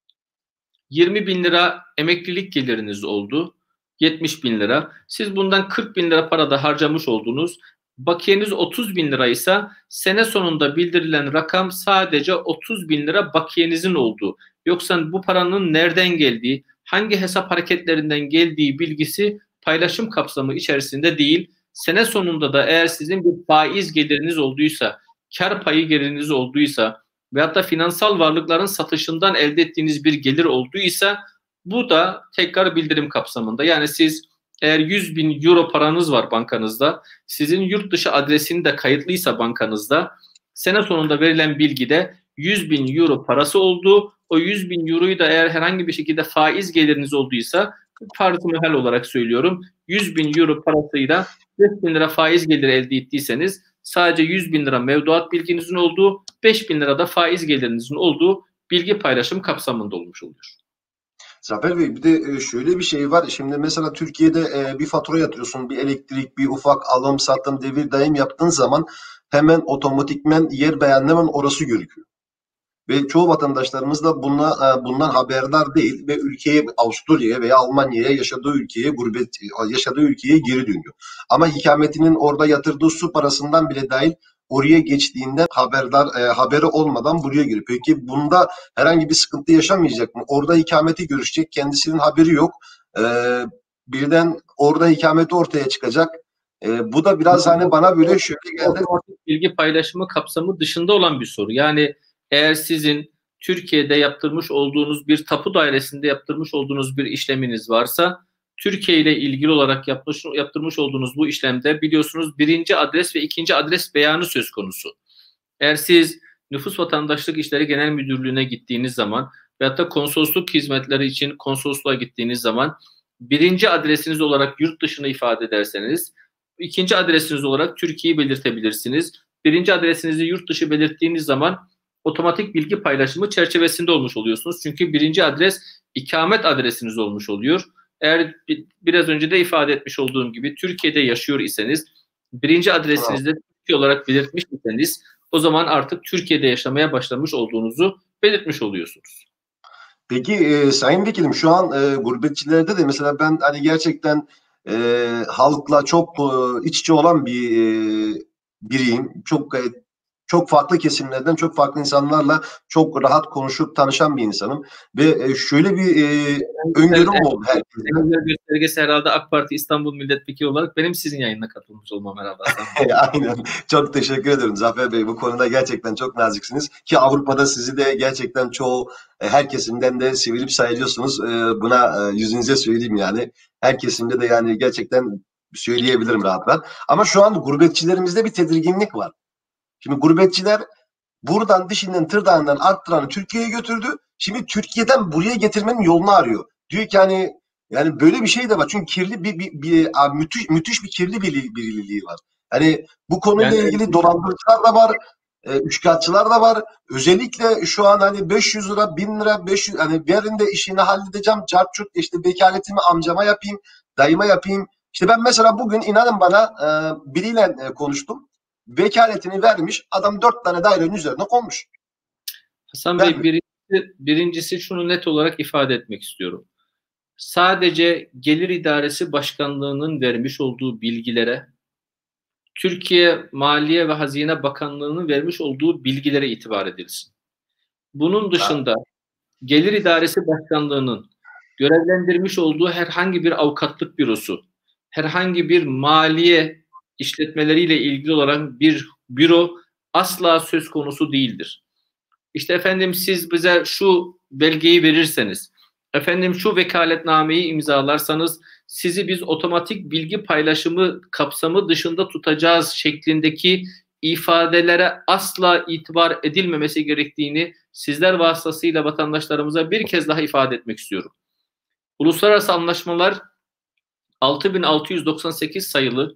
yirmi bin lira emeklilik geliriniz oldu. yetmiş bin lira. Siz bundan kırk bin lira para da harcamış oldunuz. Bakiyeniz otuz bin liraysa sene sonunda bildirilen rakam sadece otuz bin lira bakiyenizin olduğu. Yoksa bu paranın nereden geldiği, hangi hesap hareketlerinden geldiği bilgisi paylaşım kapsamı içerisinde değil. Sene sonunda da eğer sizin bir faiz geliriniz olduysa, kar payı geliriniz olduysa veyahut da finansal varlıkların satışından elde ettiğiniz bir gelir olduysa, bu da tekrar bildirim kapsamında. Yani siz eğer yüz bin euro paranız var bankanızda, sizin yurt dışı adresini de kayıtlıysa bankanızda, sene sonunda verilen bilgide yüz bin euro parası olduğu, o yüz bin euroyu da eğer herhangi bir şekilde faiz geliriniz olduysa, farz-ı mehal olarak söylüyorum, yüz bin euro parasıyla beş bin lira faiz geliri elde ettiyseniz, sadece yüz bin lira mevduat bilginizin olduğu, beş bin lira da faiz gelirinizin olduğu bilgi paylaşım kapsamında olmuş oluyor. Zafer Bey, bir de şöyle bir şey var. Şimdi mesela Türkiye'de bir fatura yatırıyorsun, bir elektrik, bir ufak alım, satım, devir daim yaptığın zaman hemen otomatikmen yer beyanlaman orası görüküyor. Ve çoğu vatandaşlarımız da bunla, bundan haberdar değil ve ülkeye, Avusturya'ya veya Almanya'ya, yaşadığı ülkeye, gurbet yaşadığı ülkeye geri dönüyor. Ama ikametinin orada yatırdığı su parasından bile dahil oraya geçtiğinde haberdar e, haberi olmadan buraya giriyor. Peki bunda herhangi bir sıkıntı yaşamayacak mı? Orada ikameti görüşecek, kendisinin haberi yok. E, birden orada ikameti ortaya çıkacak. E, bu da biraz hani bana böyle şöyle geldi. Bilgi paylaşımı kapsamı dışında olan bir soru. Yani eğer sizin Türkiye'de yaptırmış olduğunuz bir tapu dairesinde yaptırmış olduğunuz bir işleminiz varsa, Türkiye ile ilgili olarak yapmış, yaptırmış olduğunuz bu işlemde biliyorsunuz birinci adres ve ikinci adres beyanı söz konusu. Eğer siz Nüfus Vatandaşlık İşleri Genel Müdürlüğü'ne gittiğiniz zaman veyahut da konsolosluk hizmetleri için konsolosluğa gittiğiniz zaman birinci adresiniz olarak yurt dışını ifade ederseniz, ikinci adresiniz olarak Türkiye'yi belirtebilirsiniz. Birinci adresinizi yurt dışı belirttiğiniz zaman otomatik bilgi paylaşımı çerçevesinde olmuş oluyorsunuz. Çünkü birinci adres ikamet adresiniz olmuş oluyor. Eğer biraz önce de ifade etmiş olduğum gibi Türkiye'de yaşıyor iseniz, birinci adresinizde Türkiye olarak belirtmiş iseniz, o zaman artık Türkiye'de yaşamaya başlamış olduğunuzu belirtmiş oluyorsunuz. Peki e, Sayın Vekilim, şu an e, gurbetçilerde de mesela ben hani gerçekten e, halkla çok e, iç içe olan bir e, biriyim. Çok e, çok farklı kesimlerden çok farklı insanlarla çok rahat konuşup tanışan bir insanım. Ve e, şöyle bir e, öngörüm oldu herkese. En güzel göstergesi herhalde AK Parti İstanbul Milletvekili olarak benim sizin yayınına katılmış olmam herhalde. Aynen. Çok teşekkür ederim Zafer Bey. Bu konuda gerçekten çok naziksiniz. Ki Avrupa'da sizi de gerçekten çoğu e, her kesimden de sevilip sayılıyorsunuz. E, Buna e, yüzünüze söyleyeyim yani. Her kesimde de yani gerçekten söyleyebilirim rahat rahat. Ama şu an gurbetçilerimizde bir tedirginlik var. Şimdi gurbetçiler buradan dişinden tırdağından arttıranı Türkiye'ye götürdü. Şimdi Türkiye'den buraya getirmenin yolunu arıyor. Diyor ki hani yani böyle bir şey de var. Çünkü kirli bir, bir, bir abi müthiş, müthiş bir kirli bir birliği var. Hani bu konuyla Yani, ilgili dolandırıcılar da var. E, üçkağıtçılar da var. Özellikle şu an hani beş yüz lira, bin lira, beş yüz hani verin de işini halledeceğim. Çarçurt işte vekaletimi amcama yapayım, dayıma yapayım. İşte ben mesela bugün inanın bana e, biriyle e, konuştum. Vekaletini vermiş. Adam dört tane dairenin üzerine konmuş. Hasan Bey, birincisi, birincisi şunu net olarak ifade etmek istiyorum. Sadece Gelir İdaresi Başkanlığı'nın vermiş olduğu bilgilere, Türkiye Maliye ve Hazine Bakanlığı'nın vermiş olduğu bilgilere itibar edilsin. Bunun dışında Gelir İdaresi Başkanlığı'nın görevlendirmiş olduğu herhangi bir avukatlık bürosu, herhangi bir maliye işletmeleriyle ilgili olarak bir büro asla söz konusu değildir. İşte efendim siz bize şu belgeyi verirseniz, efendim şu vekaletnameyi imzalarsanız sizi biz otomatik bilgi paylaşımı kapsamı dışında tutacağız şeklindeki ifadelere asla itibar edilmemesi gerektiğini sizler vasıtasıyla vatandaşlarımıza bir kez daha ifade etmek istiyorum. Uluslararası anlaşmalar altı bin altı yüz doksan sekiz sayılı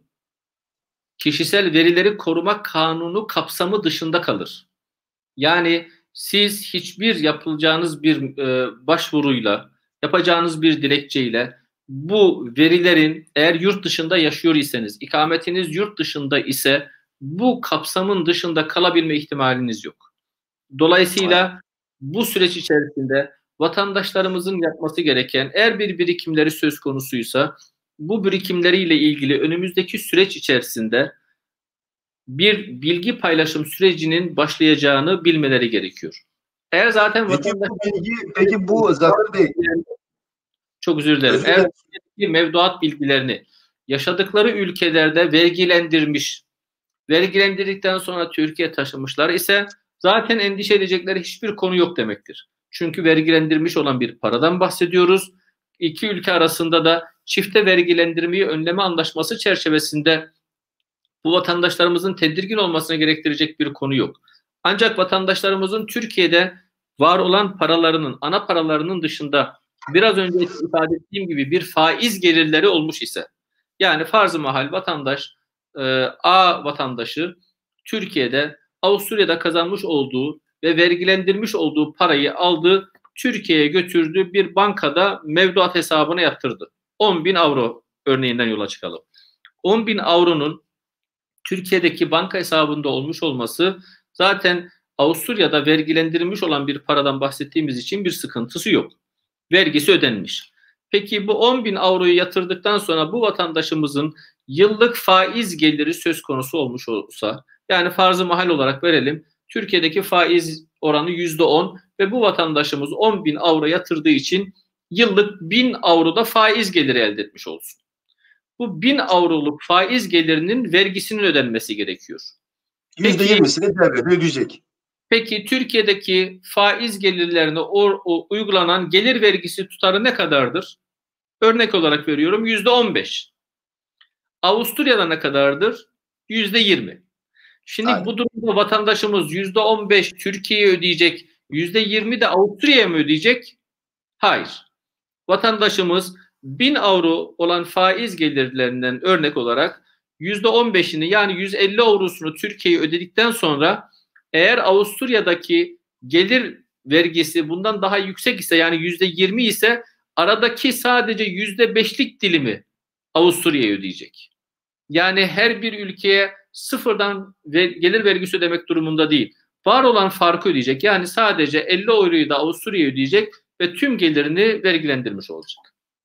Kişisel Verileri Koruma Kanunu kapsamı dışında kalır. Yani siz hiçbir yapılacağınız bir e, başvuruyla, yapacağınız bir dilekçeyle bu verilerin eğer yurt dışında yaşıyor iseniz, ikametiniz yurt dışında ise bu kapsamın dışında kalabilme ihtimaliniz yok. Dolayısıyla bu süreç içerisinde vatandaşlarımızın yapması gereken eğer bir birikimleri söz konusuysa bu birikimleriyle ilgili önümüzdeki süreç içerisinde bir bilgi paylaşım sürecinin başlayacağını bilmeleri gerekiyor. Eğer zaten Peki vatandaş... bu bilgi, peki bu Zafer Bey, çok özür dilerim. özür Eğer dilerim. mevduat bilgilerini yaşadıkları ülkelerde vergilendirmiş, vergilendirdikten sonra Türkiye taşımışlar ise zaten endişe edecekleri hiçbir konu yok demektir. Çünkü vergilendirmiş olan bir paradan bahsediyoruz. İki ülke arasında da çifte vergilendirmeyi önleme anlaşması çerçevesinde bu vatandaşlarımızın tedirgin olmasını gerektirecek bir konu yok. Ancak vatandaşlarımızın Türkiye'de var olan paralarının, ana paralarının dışında biraz önce ifade ettiğim gibi bir faiz gelirleri olmuş ise, yani farz-ı mahal vatandaş, e, A vatandaşı Türkiye'de, Avusturya'da kazanmış olduğu ve vergilendirmiş olduğu parayı aldı, Türkiye'ye götürdü, bir bankada mevduat hesabına yatırdı. on bin avro örneğinden yola çıkalım. on bin avronun Türkiye'deki banka hesabında olmuş olması zaten Avusturya'da vergilendirilmiş olan bir paradan bahsettiğimiz için bir sıkıntısı yok. Vergisi ödenmiş. Peki bu on bin avroyu yatırdıktan sonra bu vatandaşımızın yıllık faiz geliri söz konusu olmuş olsa, yani farz-ı mahal olarak verelim, Türkiye'deki faiz oranı yüzde on ve bu vatandaşımız on bin avro yatırdığı için yıllık bin avroda faiz geliri elde etmiş olsun. Bu bin avroluk faiz gelirinin vergisinin ödenmesi gerekiyor. yüzde yirmisini devlet ödeyecek. Peki Türkiye'deki faiz gelirlerine o, o, uygulanan gelir vergisi tutarı ne kadardır? Örnek olarak veriyorum yüzde on beş. Avusturya'da ne kadardır? Yüzde yirmi. Şimdi Aynen. Bu durumda vatandaşımız yüzde on beş Türkiye'ye ödeyecek, yüzde yirmi de Avusturya'ya mı ödeyecek? Hayır. Vatandaşımız bin avro olan faiz gelirlerinden örnek olarak yüzde on beşini yani yüz elli avrosunu Türkiye'ye ödedikten sonra eğer Avusturya'daki gelir vergisi bundan daha yüksek ise yani yüzde yirmi ise aradaki sadece yüzde beşlik dilimi Avusturya'ya ödeyecek. Yani her bir ülkeye sıfırdan gelir vergisi ödemek durumunda değil. var olan farkı ödeyecek. Yani sadece elli euroyu da Avusturya ödeyecek ve tüm gelirini vergilendirmiş olacak.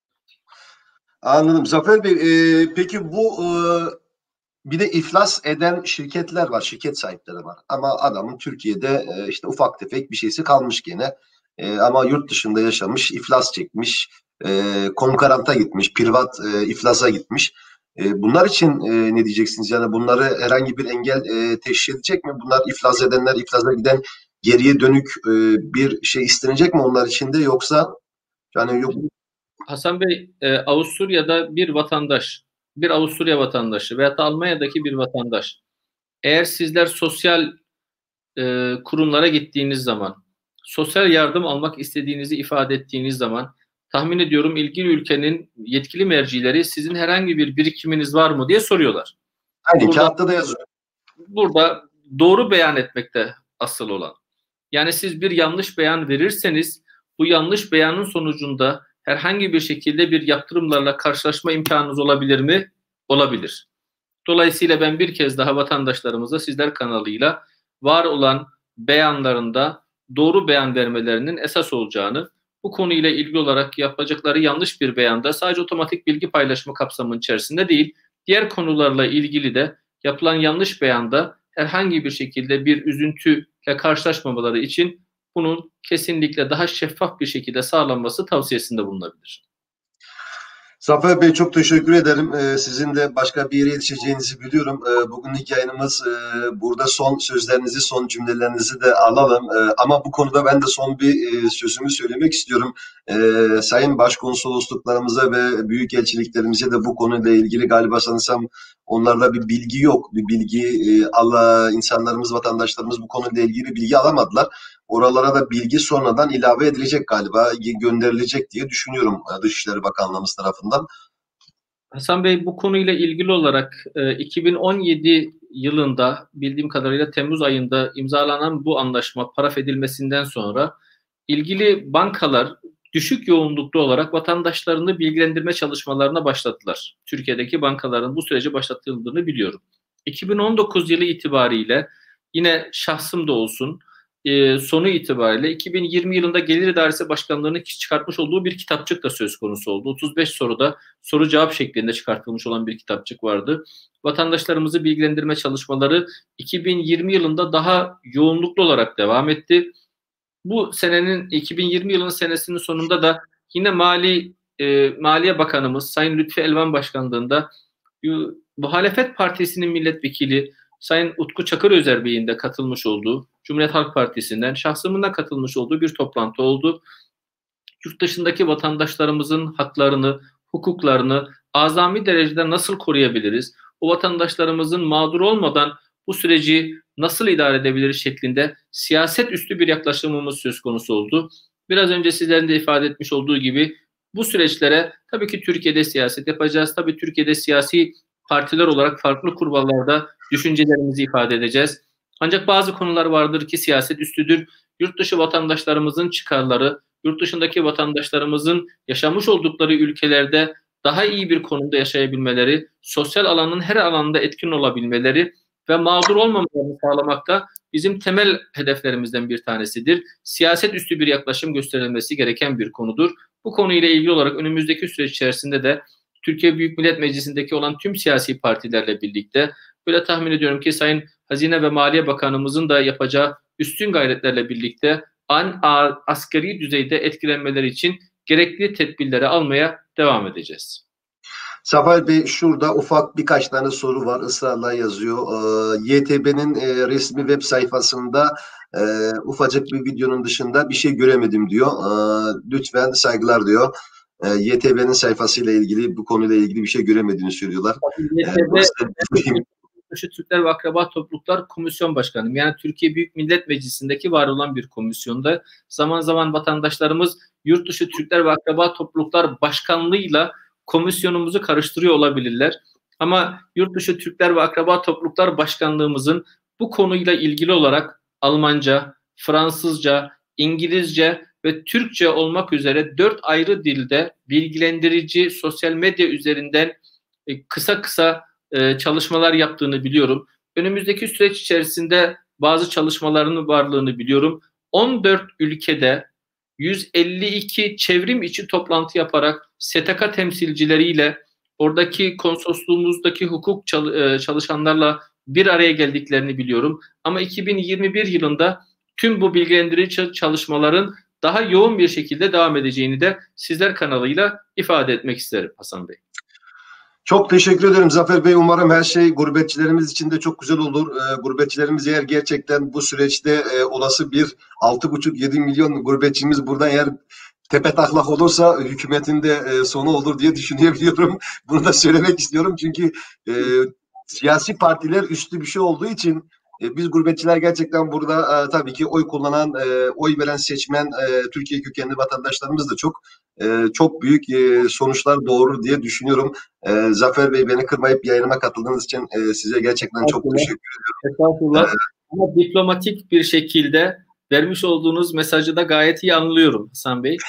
Anladım. Zafer Bey, e, peki bu e, bir de iflas eden şirketler var, şirket sahipleri var. Ama adamın Türkiye'de e, işte ufak tefek bir şeysi kalmış gene. E, ama yurt dışında yaşamış, iflas çekmiş, e, konkuranta gitmiş, privat e, iflasa gitmiş. E, bunlar için e, ne diyeceksiniz? Yani bunları herhangi bir engel e, teşkil edecek mi? Bunlar iflas edenler, iflasa giden geriye dönük e, bir şey istenecek mi onlar için de, yoksa yani yok. Hasan Bey, e, Avusturya'da bir vatandaş, bir Avusturya vatandaşı veya da Almanya'daki bir vatandaş, eğer sizler sosyal e, kurumlara gittiğiniz zaman, sosyal yardım almak istediğinizi ifade ettiğiniz zaman, tahmin ediyorum ilgili ülkenin yetkili mercileri sizin herhangi bir birikiminiz var mı diye soruyorlar. Aynı Burada, kağıtta da yazıyor. burada doğru beyan etmekte asıl olan. Yani siz bir yanlış beyan verirseniz, bu yanlış beyanın sonucunda herhangi bir şekilde bir yaptırımlarla karşılaşma imkanınız olabilir mi? Olabilir. Dolayısıyla ben bir kez daha vatandaşlarımıza sizler kanalıyla var olan beyanlarında doğru beyan vermelerinin esas olacağını, bu konuyla ilgili olarak yapacakları yanlış bir beyanda sadece otomatik bilgi paylaşımı kapsamının içerisinde değil, diğer konularla ilgili de yapılan yanlış beyanda herhangi bir şekilde bir üzüntüyle karşılaşmamaları için bunun kesinlikle daha şeffaf bir şekilde sağlanması tavsiyesinde bulunabilir. Zafer Bey, çok teşekkür ederim. Ee, sizin de başka bir yere yetişeceğinizi biliyorum. Ee, bugünlük yayınımız e, burada, son sözlerinizi, son cümlelerinizi de alalım. Ee, ama bu konuda ben de son bir e, sözümü söylemek istiyorum. Ee, Sayın Başkonsolosluklarımıza ve büyükelçiliklerimize de bu konuyla ilgili galiba sanırsam onlarda bir bilgi yok. Bir bilgi e, Allah, insanlarımız, vatandaşlarımız bu konuyla ilgili bilgi alamadılar. Oralara da bilgi sonradan ilave edilecek galiba, gönderilecek diye düşünüyorum Dışişleri Bakanlığımız tarafından. Hasan Bey, bu konuyla ilgili olarak e, iki bin on yedi yılında bildiğim kadarıyla Temmuz ayında imzalanan bu anlaşma paraf edilmesinden sonra ilgili bankalar düşük yoğunluklu olarak vatandaşlarını bilgilendirme çalışmalarına başladılar. Türkiye'deki bankaların bu süreci başlatıldığını biliyorum. iki bin on dokuz yılı itibariyle yine şahsım da olsun, e, sonu itibariyle iki bin yirmi yılında Gelir İdaresi Başkanlığı'nın çıkartmış olduğu bir kitapçık da söz konusu oldu. otuz beş soruda soru cevap şeklinde çıkartılmış olan bir kitapçık vardı. Vatandaşlarımızı bilgilendirme çalışmaları iki bin yirmi yılında daha yoğunluklu olarak devam etti. Bu senenin, iki bin yirmi yılının senesinin sonunda da yine Mali e, Maliye Bakanımız Sayın Lütfi Elvan Başkanlığında e, Muhalefet Partisi'nin milletvekili Sayın Utku Çakırözer Bey'in de katılmış olduğu, Cumhuriyet Halk Partisi'nden şahsımın da katılmış olduğu bir toplantı oldu. Yurt dışındaki vatandaşlarımızın haklarını, hukuklarını azami derecede nasıl koruyabiliriz? O vatandaşlarımızın mağdur olmadan bu süreci nasıl idare edebiliriz şeklinde siyaset üstü bir yaklaşımımız söz konusu oldu. Biraz önce sizlerin de ifade etmiş olduğu gibi bu süreçlere tabii ki Türkiye'de siyaset yapacağız. Tabii Türkiye'de siyasi partiler olarak farklı kurballarda düşüncelerimizi ifade edeceğiz. Ancak bazı konular vardır ki siyaset üstüdür. Yurt dışı vatandaşlarımızın çıkarları, yurt dışındaki vatandaşlarımızın yaşamış oldukları ülkelerde daha iyi bir konumda yaşayabilmeleri, sosyal alanın her alanında etkin olabilmeleri ve mağdur olmamalarını sağlamakta bizim temel hedeflerimizden bir tanesidir. Siyaset üstü bir yaklaşım gösterilmesi gereken bir konudur. Bu konuyla ilgili olarak önümüzdeki süreç içerisinde de Türkiye Büyük Millet Meclisi'ndeki olan tüm siyasi partilerle birlikte, böyle tahmin ediyorum ki Sayın Hazine ve Maliye Bakanımızın da yapacağı üstün gayretlerle birlikte an asgari düzeyde etkilenmeleri için gerekli tedbirleri almaya devam edeceğiz. Zafer Bey, şurada ufak birkaç tane soru var, ısrarla yazıyor. Ee, Y T B'nin e, resmi web sayfasında e, ufacık bir videonun dışında bir şey göremedim diyor. Ee, lütfen saygılar diyor. Ee, Y T B'nin sayfasıyla ilgili, bu konuyla ilgili bir şey göremediğini söylüyorlar. Y T B Yurtdışı Türkler ve Akraba Topluluklar Komisyon Başkanıyım. Yani Türkiye Büyük Millet Meclisi'ndeki var olan bir komisyonda zaman zaman vatandaşlarımız Yurtdışı Türkler ve Akraba Topluluklar Başkanlığı'yla komisyonumuzu karıştırıyor olabilirler. Ama Yurtdışı Türkler ve Akraba Topluluklar Başkanlığımızın bu konuyla ilgili olarak Almanca, Fransızca, İngilizce ve Türkçe olmak üzere dört ayrı dilde bilgilendirici sosyal medya üzerinden kısa kısa çalışmalar yaptığını biliyorum. Önümüzdeki süreç içerisinde bazı çalışmalarının varlığını biliyorum. on dört ülkede yüz elli iki çevrim içi toplantı yaparak S T K temsilcileriyle, oradaki konsolosluğumuzdaki hukuk çalışanlarla bir araya geldiklerini biliyorum. Ama iki bin yirmi bir yılında tüm bu bilgilendirici çalışmaların daha yoğun bir şekilde devam edeceğini de sizler kanalıyla ifade etmek isterim Hasan Bey. Çok teşekkür ederim Zafer Bey. Umarım her şey gurbetçilerimiz için de çok güzel olur. E, gurbetçilerimiz eğer gerçekten bu süreçte e, olası bir altı buçuk yedi milyon gurbetçimiz burada eğer tepe taklak olursa hükümetin de e, sonu olur diye düşünebiliyorum. Bunu da söylemek istiyorum. Çünkü e, siyasi partiler üstü bir şey olduğu için e, biz gurbetçiler gerçekten burada e, tabii ki oy kullanan, e, oy veren seçmen e, Türkiye kökenli vatandaşlarımız da çok e, çok büyük e, sonuçlar doğurur diye düşünüyorum. E, Zafer Bey, beni kırmayıp yayınıma katıldığınız için e, size gerçekten çok teşekkür ediyorum. Estağfurullah. Ee, Ama diplomatik bir şekilde vermiş olduğunuz mesajı da gayet iyi anlıyorum Hasan Bey.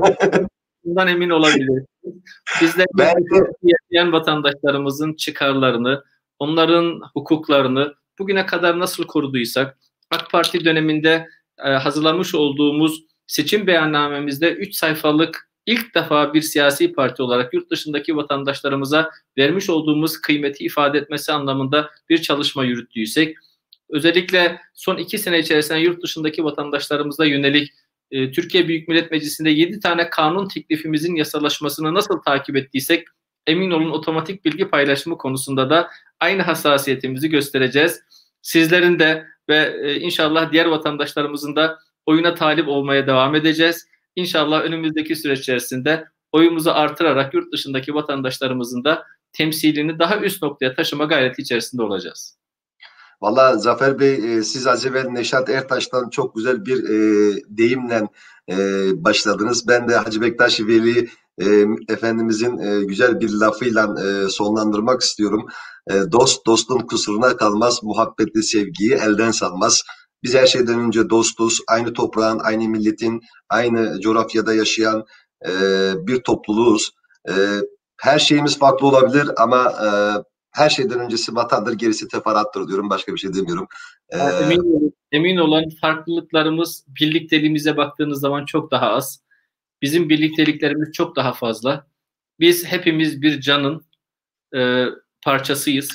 Bundan emin olabilirsiniz. Bizler yaşayan vatandaşlarımızın çıkarlarını, onların hukuklarını bugüne kadar nasıl koruduysak, AK Parti döneminde e, hazırlamış olduğumuz seçim beyannamemizde üç sayfalık ilk defa bir siyasi parti olarak yurt dışındaki vatandaşlarımıza vermiş olduğumuz kıymeti ifade etmesi anlamında bir çalışma yürüttüysek, özellikle son iki sene içerisinde yurt dışındaki vatandaşlarımıza yönelik e, Türkiye Büyük Millet Meclisi'nde yedi tane kanun teklifimizin yasalaşmasını nasıl takip ettiysek, emin olun otomatik bilgi paylaşımı konusunda da aynı hassasiyetimizi göstereceğiz. Sizlerin de ve e, inşallah diğer vatandaşlarımızın da oyuna talip olmaya devam edeceğiz. İnşallah önümüzdeki süreç içerisinde oyumuzu artırarak yurt dışındaki vatandaşlarımızın da temsilini daha üst noktaya taşıma gayreti içerisinde olacağız. Vallahi Zafer Bey, e, siz az evvel Neşat Ertaş'tan çok güzel bir e, deyimle e, başladınız. Ben de Hacı Bektaş Veli e, Efendimizin e, güzel bir lafıyla e, sonlandırmak istiyorum. E, dost dostun kusuruna kalmaz, muhabbetli sevgiyi elden salmaz. Biz her şeyden önce dostuz, aynı toprağın, aynı milletin, aynı coğrafyada yaşayan e, bir topluluğuz. E, her şeyimiz farklı olabilir ama e, her şeyden öncesi vatandır, gerisi teferattır diyorum. Başka bir şey demiyorum. Ee, emin, emin olan farklılıklarımız birlikteliğimize baktığınız zaman çok daha az. Bizim birlikteliklerimiz çok daha fazla. Biz hepimiz bir canın e, parçasıyız.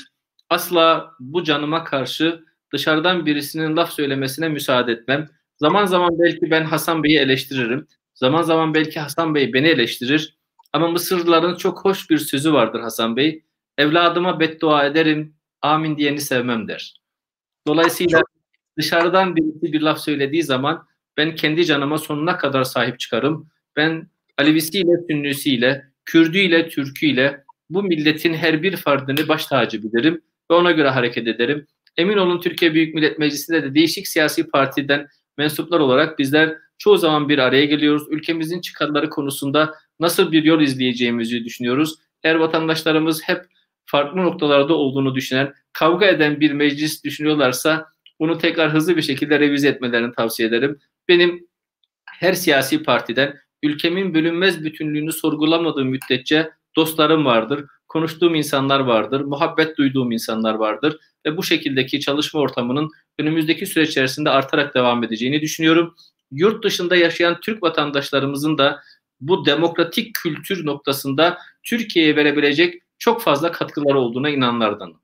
Asla bu canıma karşı dışarıdan birisinin laf söylemesine müsaade etmem. Zaman zaman belki ben Hasan Bey'i eleştiririm. Zaman zaman belki Hasan Bey beni eleştirir. Ama Mısırlıların çok hoş bir sözü vardır Hasan Bey. Evladıma beddua ederim, amin diyeni sevmem der. Dolayısıyla dışarıdan birisi bir laf söylediği zaman ben kendi canıma sonuna kadar sahip çıkarım. Ben Alevisiyle, Sünnisiyle, Kürdüyle, Türküyle bu milletin her bir fardını baş tacı bilirim ve ona göre hareket ederim. Emin olun Türkiye Büyük Millet Meclisi'nde de değişik siyasi partiden mensuplar olarak bizler çoğu zaman bir araya geliyoruz. Ülkemizin çıkarları konusunda nasıl bir yol izleyeceğimizi düşünüyoruz. Eğer vatandaşlarımız hep farklı noktalarda olduğunu düşünen, kavga eden bir meclis düşünüyorlarsa bunu tekrar hızlı bir şekilde revize etmelerini tavsiye ederim. Benim her siyasi partiden ülkemin bölünmez bütünlüğünü sorgulamadığım müddetçe dostlarım vardır, konuştuğum insanlar vardır, muhabbet duyduğum insanlar vardır ve bu şekildeki çalışma ortamının önümüzdeki süreç içerisinde artarak devam edeceğini düşünüyorum. Yurt dışında yaşayan Türk vatandaşlarımızın da bu demokratik kültür noktasında Türkiye'ye verebilecek çok fazla katkıları olduğuna inananlardanım.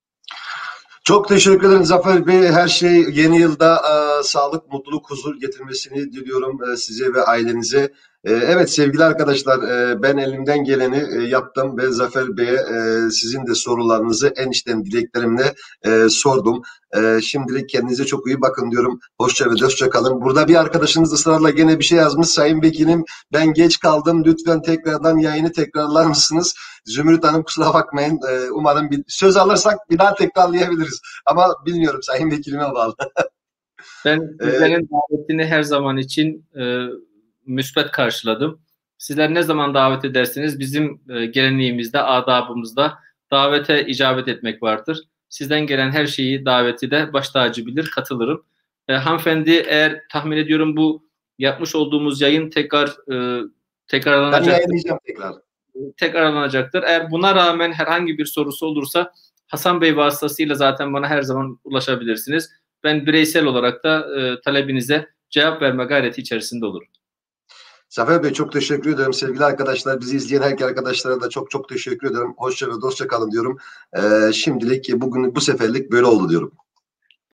Çok teşekkür ederim Zafer Bey. Her şey yeni yılda e, sağlık, mutluluk, huzur getirmesini diliyorum e, size ve ailenize. E, evet sevgili arkadaşlar, e, ben elimden geleni e, yaptım ve Zafer Bey'e e, sizin de sorularınızı en içten dileklerimle e, sordum. E, şimdilik kendinize çok iyi bakın diyorum. Hoşça ve dostça kalın. Burada bir arkadaşınız ısrarla gene bir şey yazmış. Sayın Vekilim, ben geç kaldım. Lütfen tekrardan yayını tekrarlar mısınız? Zümrüt Hanım kusura bakmayın. E, umarım bir söz alırsak bir daha tekrarlayabiliriz. Ama bilmiyorum, Sayın Vekilime bağlı. Ben sizlerin davetini her zaman için e, müsbet karşıladım. Sizler ne zaman davet ederseniz bizim e, geleneğimizde, adabımızda davete icabet etmek vardır. Sizden gelen her şeyi, daveti de baş tacı bilir, katılırım. E, hanımefendi eğer tahmin ediyorum bu yapmış olduğumuz yayın tekrar e, tekrarlanacaktır. Ben yayınlayacağım tekrar. Tekrarlanacaktır. Eğer buna rağmen herhangi bir sorusu olursa Hasan Bey vasıtasıyla zaten bana her zaman ulaşabilirsiniz. ben bireysel olarak da e, talebinize cevap verme gayreti içerisinde olurum. Zafer Bey çok teşekkür ederim. Sevgili arkadaşlar, bizi izleyen her arkadaşlara da çok çok teşekkür ederim. Hoşça ve dostça kalın diyorum. Ee, şimdilik bugün bu seferlik böyle oldu diyorum.